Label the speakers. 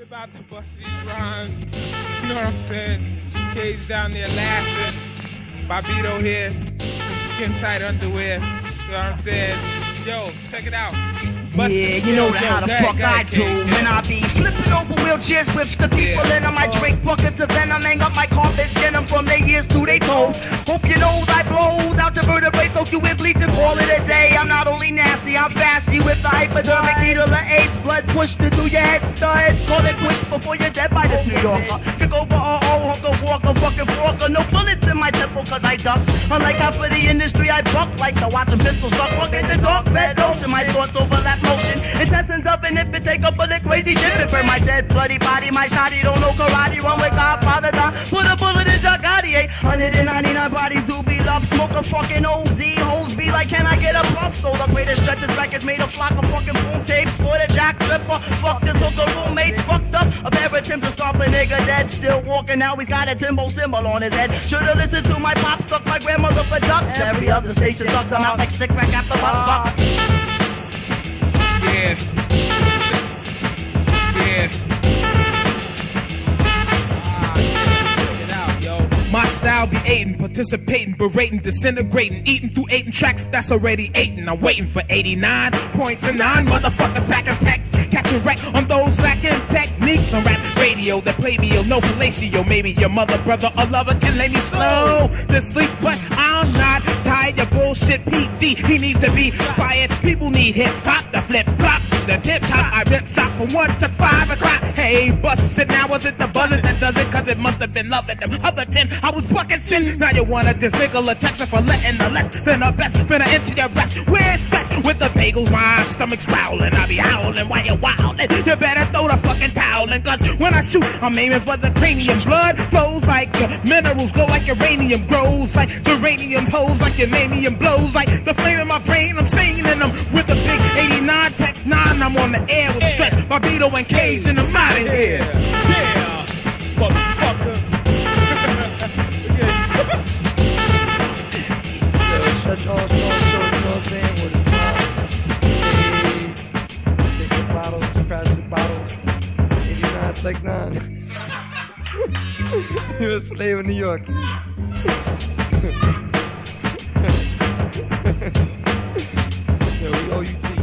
Speaker 1: about to bust these rhymes. You know what I'm saying? Cage down there laughing. Bobito here. Some skin tight underwear. You know what I'm saying? Yo, check it out.
Speaker 2: Yeah, you know how the fuck I do. When I be flipping over wheelchairs with the people in them, I drink buckets of venom, hang up my carpet, skin them from their ears to their toes. Hope you know I blows out your vertebrae, soak you with bleach and call it a day. I'm not only nasty, I'm fasty with the hypodermic needle of AIDS. Blood pushed into your head, stud. Call it quits before you're dead by this New Yorker. Pick over hunk of walker, fucking walker. No bullets in my temple cause I duck. Unlike half of the industry, I buck like to watch a pistol suck. Fuck in the dark, red ocean, my thoughts overlap motion. Intestines up and if it take up a lick crazy shit. It burn my dead bloody body, my shotty don't know karate. Run with Godfather, down, put a bullet in your Gotti. 199 bodies do be love, smoke a fucking OZ. Hoes be like, can I get a puff? So the greatest stretches records made a flock of fucking boom tapes for the jack tripper. Fuck this hooker roommates, fucked up. A pair of Timbs to stop a nigga dead. Still walking, now he's got a Timbo symbol on his head. Should've listened to my pop, stuck my grandmother for ducks. Every other station sucks, I'm out like stick rack after bucks.
Speaker 1: Yeah. Yeah.
Speaker 3: My style be aiding, participating, berating, disintegrating, eating through 8 tracks that's already 8. I'm waiting for 89 points and 9 motherfuckers packing text, catching wreck on those lacking techniques on rap radio that play me no fellatio. Maybe your mother, brother, or lover can lay me slow to sleep, but I'm not tired. Your bullshit PD, he needs to be fired. People need hip hop, the flip flop, the tip top. I rip shop from 1 to 5 o'clock. Hey, bust it now, was it the buzzer that does it? Cause it must have been loving them other 10. I was bucking sin. Now you wanna disnickle a Texan for letting the less than the best. Finna enter your rest. Where's stretch with the bagels? My stomach's growling. I be howling while you're wildin'. You better throw the fucking towel in. Cause when I shoot, I'm aiming for the cranium. Blood flows like minerals, glow like uranium. Grows like uranium, toes like uranium. Blows like the flame in my brain. I'm staining them with a big 89 Tech 9. I'm on the air with stretch, Bobito and Cage, and I'm out of here.
Speaker 1: Yeah. Motherfucker.
Speaker 2: That's all, you know what I'm saying? With the take the bottles, plastic bottles, 89 Tech 9. You're a slave in New York. Yo, we owe you tea.